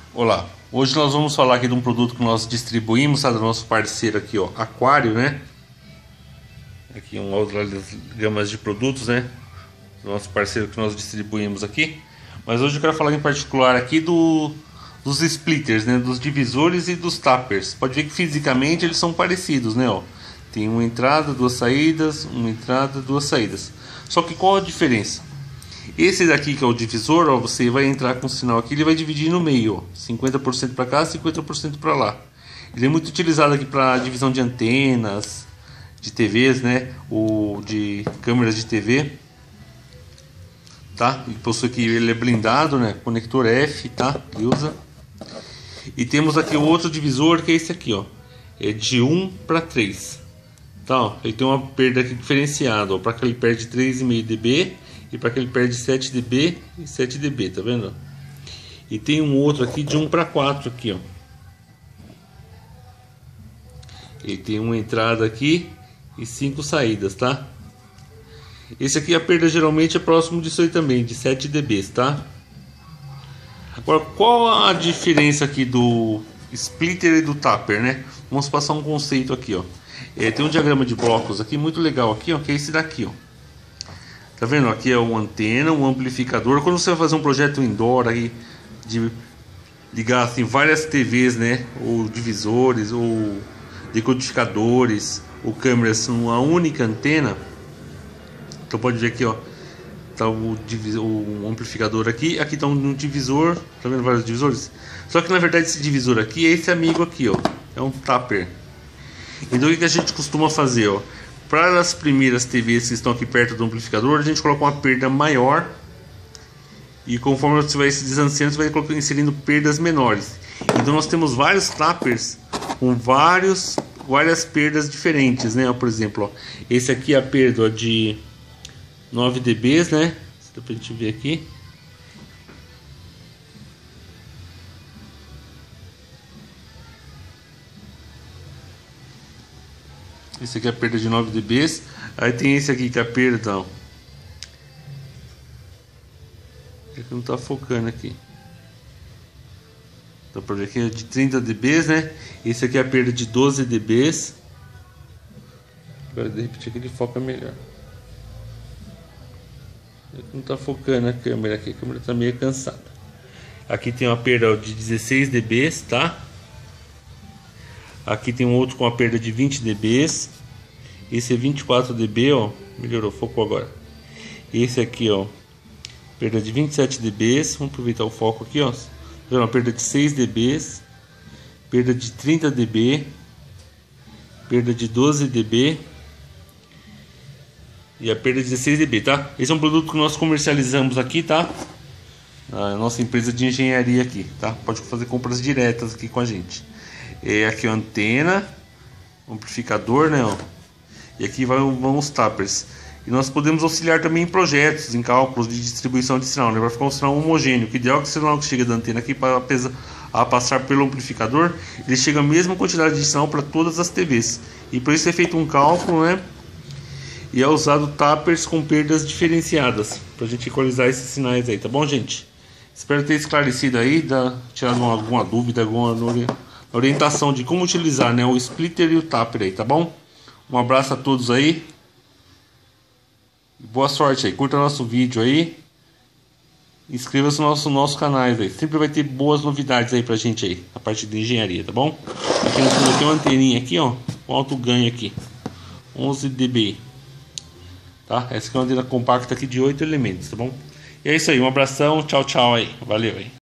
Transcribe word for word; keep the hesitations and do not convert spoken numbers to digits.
Olá, hoje nós vamos falar aqui de um produto que nós distribuímos, tá? Do nosso parceiro aqui, ó, Aquário, né? Aqui um outro gamas de produtos, né? Do nosso parceiro que nós distribuímos aqui. Mas hoje eu quero falar em particular aqui do, dos splitters, né? Dos divisores e dos tappers. Pode ver que fisicamente eles são parecidos, né? Ó, tem uma entrada, duas saídas, uma entrada, duas saídas. Só que qual a diferença? Esse daqui que é o divisor, ó, você vai entrar com o sinal aqui, ele vai dividir no meio, ó, cinquenta por cento para cá, cinquenta por cento para lá. Ele é muito utilizado aqui para divisão de antenas, de T Vs, né, ou de câmeras de T V, tá? Ele possui aqui, ele é blindado, né, conector F, tá? Que usa. E temos aqui o outro divisor que é esse aqui, ó, é de um para três, tá? Ó, ele tem uma perda aqui diferenciada, ó, para que ele perde três vírgula cinco dB. E para que ele perde sete dB e sete dB, tá vendo? E tem um outro aqui de um para quatro aqui, ó. Ele tem uma entrada aqui e cinco saídas, tá? Esse aqui a perda geralmente é próximo disso aí também, de sete dB, tá? Agora, qual a diferença aqui do splitter e do tapper, né? Vamos passar um conceito aqui, ó. É, tem um diagrama de blocos aqui muito legal aqui, ó, que é esse daqui, ó. Tá vendo? Aqui é uma antena, um amplificador. Quando você vai fazer um projeto indoor aí, de ligar assim, várias T Vs, né? Ou divisores, ou decodificadores, ou câmeras numa única antena. Então pode ver aqui, ó. Tá o, divisor, o amplificador aqui. Aqui tá um divisor. Tá vendo vários divisores? Só que na verdade esse divisor aqui é esse amigo aqui, ó. É um tapper. Então o que a gente costuma fazer, ó? Para as primeiras T Vs que estão aqui perto do amplificador, a gente coloca uma perda maior. E conforme você vai se distanciando, você vai inserindo perdas menores. Então nós temos vários tappers com vários, várias perdas diferentes, né? Por exemplo, ó, esse aqui é a perda ó, de nove dB, né? Dá pra gente ver aqui. Esse aqui é a perda de nove dB. Aí tem esse aqui que é a perda, ó. É que não tá focando aqui. Dá pra ver aqui é de trinta dB, né? Esse aqui é a perda de doze dB. Agora de repente aqui ele foca melhor. É que não tá focando a câmera aqui. A câmera tá meio cansada. Aqui tem uma perda de dezesseis dB, tá? Aqui tem um outro com a perda de vinte dB. Esse é vinte e quatro dB, ó. Melhorou, focou agora. Esse aqui, ó, perda de vinte e sete dB. Vamos aproveitar o foco aqui, ó. Uma perda de seis dB. Perda de trinta dB. Perda de doze dB. E a perda de dezesseis dB, tá? Esse é um produto que nós comercializamos aqui, tá? A nossa empresa de engenharia aqui, tá? Pode fazer compras diretas aqui com a gente. É, aqui a antena, amplificador, né? Ó. E aqui vai, vão os tappers. E nós podemos auxiliar também em projetos, em cálculos de distribuição de sinal, né? Vai ficar um sinal homogêneo. Que ideal que o sinal que chega da antena aqui para a passar pelo amplificador, ele chega a mesma quantidade de sinal para todas as T Vs. E por isso é feito um cálculo, né? E é usado tappers com perdas diferenciadas para a gente equalizar esses sinais aí, tá bom, gente? Espero ter esclarecido aí, dar, tirado alguma dúvida, alguma orientação de como utilizar, né, o splitter e o tapper aí, tá bom? Um abraço a todos aí. Boa sorte aí. Curta nosso vídeo aí. Inscreva-se no nosso, nosso canal aí. Sempre vai ter boas novidades aí pra gente aí. A parte de engenharia, tá bom? Aqui no fundo tem uma anteninha aqui, ó. Com alto ganho aqui. onze dB. Tá? Essa aqui é uma antena compacta aqui de oito elementos, tá bom? E é isso aí. Um abração. Tchau, tchau aí. Valeu aí.